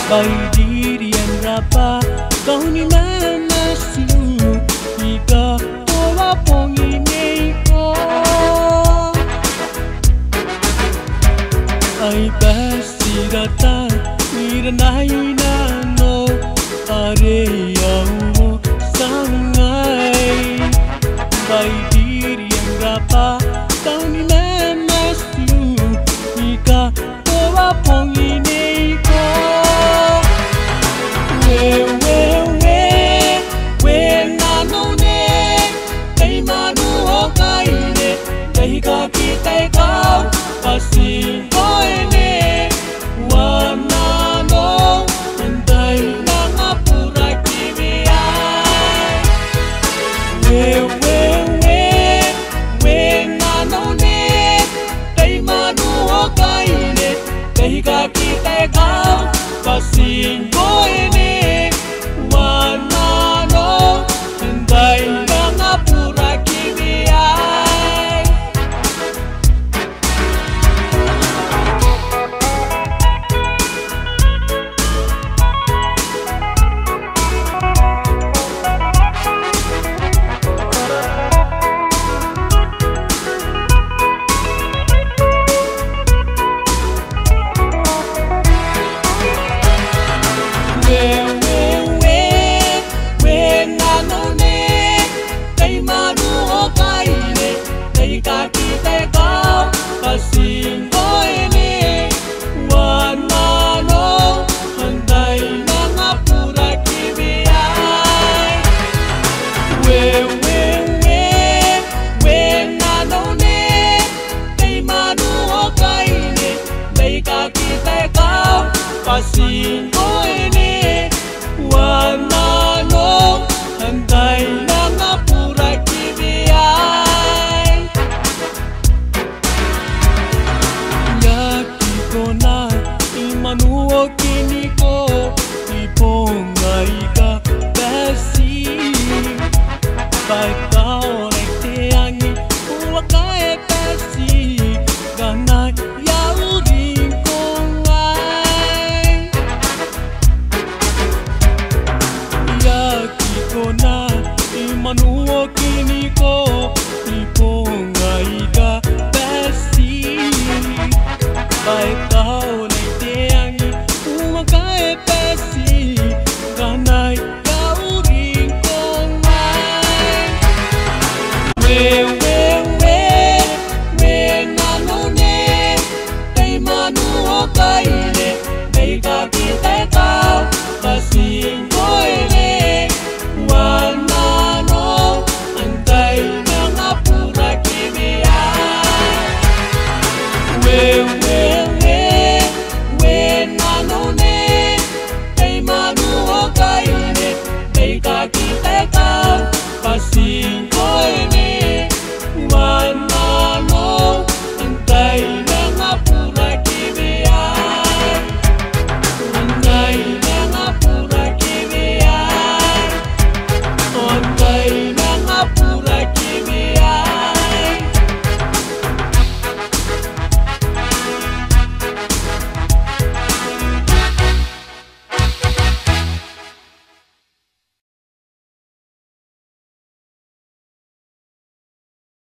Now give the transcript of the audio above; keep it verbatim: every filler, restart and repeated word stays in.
bay đi riêng ra ba câu ni mama siu ika toa pongi nei ko ai basirata miranai na no are au sangai bay đi riêng ra ba câu ni mama siu ika toa pongi nei ko we we we we Nanou ne tay Nanou ho kai ne tay ka ki tay kau pasi koi ne wa Nanou tay na ngapura ki bi ai we we we we Nanou ne tay Nanou ho kai ne tay ka ki tay kau pasi koi ne Pasin oi ne wa Nanou handai na ngapura ki bi ai ya ki kona i Nanou